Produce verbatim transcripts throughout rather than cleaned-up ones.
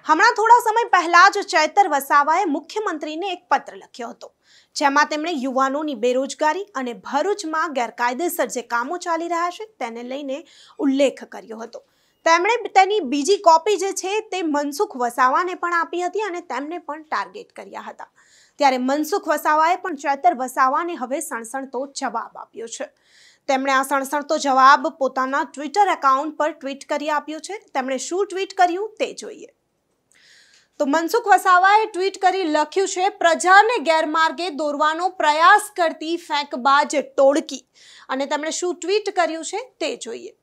હમણાં થોડા સમય પહેલા જ ચૈતર વસાવાએ મુખ્યમંત્રીને એક પત્ર લખ્યો હતો, જેમાં તેમણે યુવાનોની બેરોજગારી અને ભરૂચમાં ગેરકાયદેસર જે કામો ચાલી રહ્યા છે તેને લઈને ઉલ્લેખ કર્યો હતો। તેમણે તેની બીજી કોપી જે છે તે મનસુખ વસાવાને પણ આપી હતી અને તેમને પણ ટાર્ગેટ કર્યા હતા। ત્યારે મનસુખ વસાવાએ પણ ચૈતર વસાવાને હવે સણસણતો જવાબ આપ્યો છે। તેમણે આ સણસણતો જવાબ પોતાના ટ્વિટર એકાઉન્ટ પર ટ્વીટ કરી આપ્યો છે। તેમણે શું ટ્વીટ કર્યું તે જોઈએ। તો મનસુખ વસાવાએ ટ્વીટ કરી લખ્યું છે, પ્રજાને ગેરમાર્ગે દોરવાનો પ્રયાસ કરતી ફેંકબાજ ટોળકી, અને તેમણે શું ટ્વીટ કર્યું છે તે જોઈએ।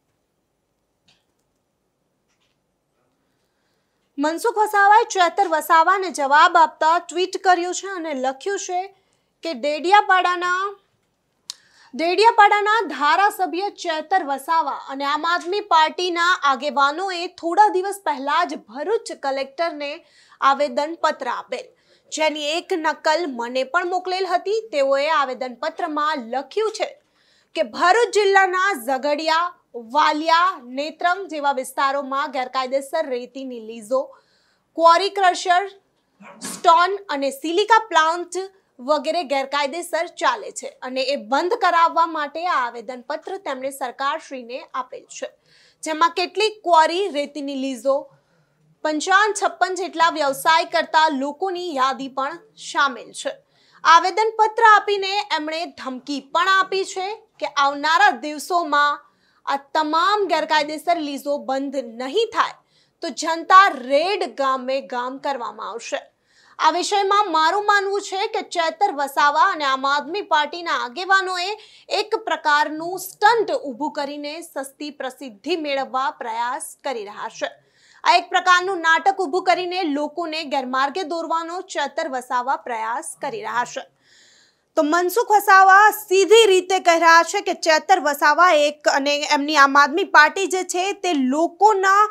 મનસુખ વસાવાએ ચૈતર વસાવાને જવાબ આપતા ટ્વીટ કર્યું છે અને લખ્યું છે કે ડેડિયાપાડાના ડેડિયાપાડાના ધારાસભ્ય ચૈતર વસાવા અને આમ આદમી પાર્ટીના આગેવાનોએ થોડા દિવસ પહેલા જ ભરૂચ કલેક્ટરને આવેદનપત્ર આપેલ, જેની એક નકલ મને પણ મોકલેલ હતી। તેઓએ આવેદનપત્રમાં લખ્યું છે કે ભરૂચ જિલ્લાના ઝઘડિયા, વાલિયા, નેત્રંગ જેવા વિસ્તારોમાં ગેરકાયદેસર રેતીની લીઝો, ક્વોરી ક્રશર, સ્ટોન અને સિલિકા પ્લાન્ટ વગેરે ગેરકાયદેસર ચાલે છે અને એ બંધ કરાવવા માટે આ આવેદનપત્ર તેમણે સરકારશ્રીને આપેલ છે, જેમાં કેટલીક ક્વોરી, રેતીની લીઝો, પંચાવન છપ્પન જેટલા વ્યવસાય કરતા લોકોની યાદી પણ સામેલ છે। આવેદનપત્ર આપીને એમણે ધમકી પણ આપી છે કે આવનારા દિવસોમાં આ તમામ ગેરકાયદેસર લીઝો બંધ નહીં થાય તો જનતા રેડ ગામે ગામ કરવામાં આવશે। આ વિષયમાં મારું માનવું છે કે ચૈતર વસાવા અને આમ આદમી પાર્ટીના આગેવાનોએ એક પ્રકારનું સ્ટન્ટ ઊભું કરીને સસ્તી પ્રસિદ્ધિ મેળવવા પ્રયાસ કરી રહ્યા છે। આ એક પ્રકારનું નાટક ઊભું કરીને લોકોને ગેરમાર્ગે દોરવાનો ચૈતર વસાવા પ્રયાસ કરી રહ્યા છે। તો મનસુખ વસાવા સીધી રીતે કહી રહ્યા છે કે ચૈતર વસાવા એક અને એમની આમ આદમી પાર્ટી જે છે તે લોકોના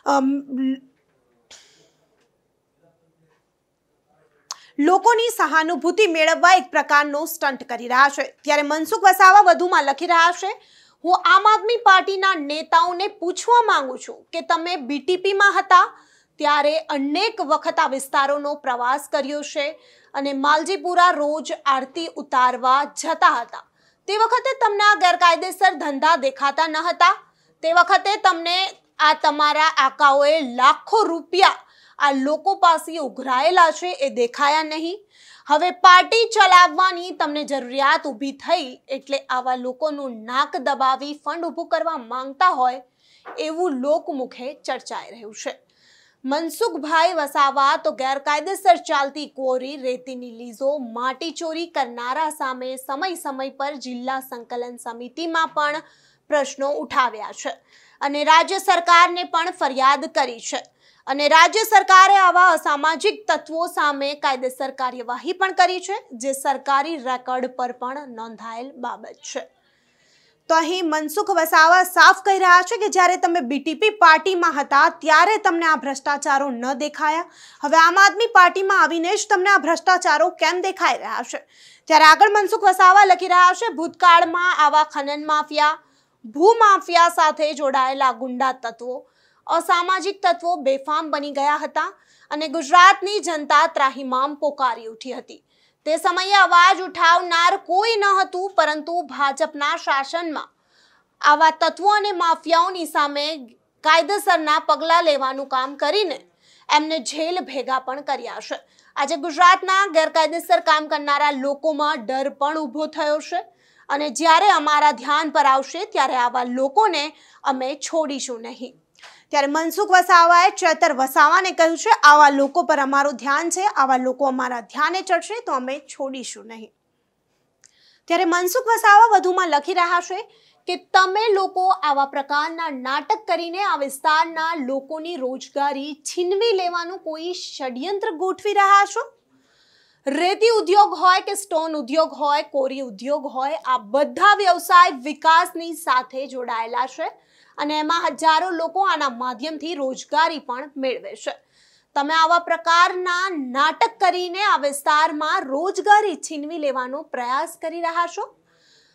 લોકોની સહાનુભૂતિ મેળવવા એક પ્રકારનો સ્ટન્ટ કરી રહ્યા છે। ત્યારે મનસુખ વસાવા વધુમાં લખી રહ્યા છે, હું આમ આદમી પાર્ટીના નેતાઓને પૂછવા માંગુ છું કે તમે બીટીપીમાં હતા ત્યારે અનેક વખત આ વિસ્તારોનો પ્રવાસ કર્યો છે અને માલજીપુરા રોજ આરતી ઉતારવા જતા હતા, તે વખતે તમને આ ગેરકાયદેસર ધંધા દેખાતા ન હતા? તે વખતે તમને આ તમારા આકાઓએ લાખો રૂપિયા આ લોકો પાસે ઉઘરાયેલા છે એ દેખાયા નહીં? હવે પાર્ટી ચલાવવાની તમને જરૂરિયાત ઊભી થઈ એટલે આવા લોકોનું નાક દબાવી ફંડ ઊભું કરવા માંગતા હોય એવું લોકમુખે ચર્ચાઈ રહ્યું છે। મનસુખભાઈ વસાવા તો ગેરકાયદેસર ચાલતી ક્વોરી, રેતીની લીઝો, માટી ચોરી કરનારા સામે સમય સમય પર જિલ્લા સંકલન સમિતિમાં પણ પ્રશ્નો ઉઠાવ્યા છે અને રાજ્ય સરકારને પણ ફરિયાદ કરી છે અને રાજ્ય સરકારે આવા અસામાજિક તત્વો સામે કાયદેસર કાર્યવાહી પણ કરી છે, જે સરકારી રેકોર્ડ પર પણ નોંધાયેલ બાબત છે। તો અહીં મનસુખ વસાવા સાફ કહી રહ્યા છે કે જ્યારે તમે બીટીપી પાર્ટીમાં હતા ત્યારે તમને આ ભ્રષ્ટાચારો ન દેખાયા, હવે આમ આદમી પાર્ટીમાં આવીને જ તમને આ ભ્રષ્ટાચારો કેમ દેખાઈ રહ્યા છે? ત્યારે આગળ મનસુખ વસાવા લખી રહ્યા છે, ભૂતકાળમાં આવા ખનન માફિયા, ભૂમાફિયા સાથે જોડાયેલા ગુંડા તત્વો, અસામાજિક તત્વો બેફામ બની ગયા હતા અને ગુજરાતની જનતા ત્રાહિમામ પોકારી ઉઠી હતી। તે સમયે અવાજ ઉઠાવનાર કોઈ ન હતું, પરંતુ ભાજપના શાસનમાં આવા તત્વો અને માફિયાઓની સામે કાયદેસરના પગલાં લેવાનું કામ કરીને એમને જેલ ભેગા પણ કર્યા છે। આજે ગુજરાતના ગેરકાયદેસર કામ કરનારા લોકોમાં ડર પણ ઊભો થયો છે અને જ્યારે અમારા ધ્યાન પર આવશે ત્યારે આવા લોકોને અમે છોડીશું નહીં। ત્યારે મનસુખ વસાવાએ ચૈતર વસાવાને કહ્યું છે, આવા લોકો પર અમારું ધ્યાન છે, આવા લોકો અમારા ધ્યાને ચડશે તો અમે છોડીશું નહીં। ત્યારે મનસુખ વસાવા વધુમાં લખી રહ્યા છે કે તમે લોકો આવા પ્રકારના નાટક કરીને આ વિસ્તારના લોકોની રોજગારી છીનવી લેવાનું કોઈ ષડયંત્ર ગોઠવી રહ્યા છો। રેતી ઉદ્યોગ હોય કે સ્ટોન ઉદ્યોગ હોય, કોરી ઉદ્યોગ હોય, આ બધા વ્યવસાય વિકાસની સાથે જોડાયેલા છે અને એમાં હજારો લોકો આના માધ્યમથી રોજગારી પણ મેળવે છે। તમે આવા પ્રકારના નાટક કરીને આ વિસ્તારમાં રોજગારી છીનવી લેવાનો પ્રયાસ કરી રહ્યા છો।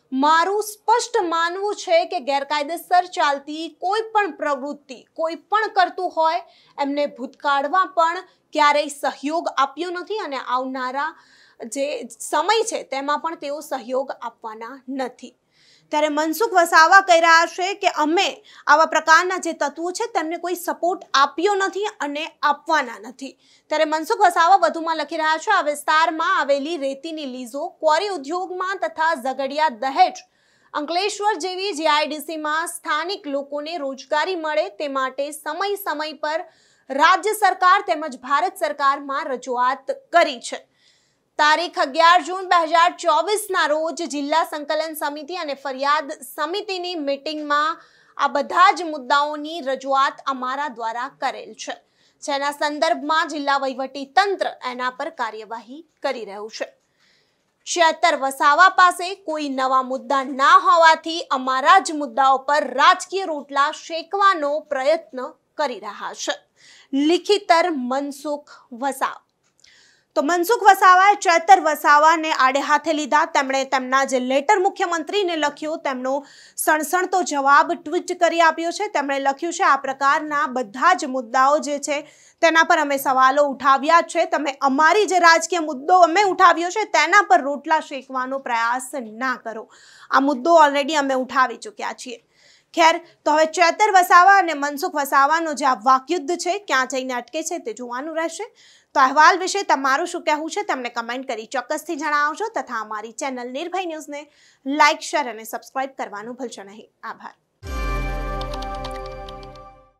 મારું સ્પષ્ટ માનવું છે કે ગેરકાયદેસર ચાલતી કોઈ પણ પ્રવૃત્તિ કોઈ પણ કરતું હોય એમને ભૂતકાળમાં પણ ક્યારેય સહયોગ આપ્યો નથી અને આવનારા જે સમય છે તેમાં પણ તેઓ સહયોગ આપવાના નથી। ત્યારે મનસુખ વસાવા કહી રહ્યા છે કે અમે આવા પ્રકારના જે તત્વો છે તેમને કોઈ સપોર્ટ આપ્યો નથી અને આપવાના નથી। ત્યારે મનસુખ વસાવા વધુમાં લખી રહ્યા છે, આ વિસ્તારમાં આવેલી રેતીની લીઝો ક્વોરી ઉદ્યોગમાં તથા ઝઘડિયા, દહેજ, અંકલેશ્વર જેવી જીઆઈડીસીમાં સ્થાનિક લોકોને રોજગારી મળે તે માટે સમય સમય પર રાજ્ય સરકાર તેમજ ભારત સરકારમાં રજૂઆત કરી છે। તારીખ અગિયાર જૂન બે હજાર ચોવીસના રોજ જિલ્લા સંકલન સમિતિ અને ફરિયાદ સમિતિની મીટિંગમાં આ બધા જ મુદ્દાઓની રજૂઆત અમારા દ્વારા કરેલ છે, જેના સંદર્ભમાં જિલ્લા વહીવટી તંત્ર એના પર કાર્યવાહી કરી રહ્યું છે। ચેતર વસાવા પાસે કોઈ નવા મુદ્દા ના હોવાથી અમારા જ મુદ્દાઓ પર રાજકીય રોટલા શેકવાનો પ્રયત્ન કરી રહ્યા છે। લિખિતર મનસુખ વસાવા। તો મનસુખ વસાવાએ ચેતર વસાવાને આડે હાથે લીધા। તેમણે તેમના જે લેટર મુખ્યમંત્રીને લખ્યો તેમનો સણસણતો જવાબ ટ્વીટ કરી આપ્યો છે। તેમણે લખ્યું છે, આ પ્રકારના બધા જ મુદ્દાઓ જે છે તેના પર અમે સવાલો ઉઠાવ્યા છે, તમે અમારી જે રાજકીય મુદ્દો અમે ઉઠાવ્યો છે તેના પર રોટલા શેકવાનો પ્રયાસ ના કરો। આ મુદ્દો ઓલરેડી અમે ઉઠાવી ચૂક્યા છીએ। ખેર, તો હવે ચેતર વસાવા અને મનસુખ વસાવાનો જે આ વાકયુદ્ધ છે ક્યાં જઈને અટકે છે તે જોવાનું રહેશે। તો અહેવાલ વિશે તમારું શું કહેવું છે તમને કમેન્ટ કરી ચોક્કસથી જણાવજો તથા અમારી ચેનલ નિર્ભય ન્યૂઝને લાઇક, શેર અને સબસ્ક્રાઇબ કરવાનું ભૂલશો નહીં। આભાર।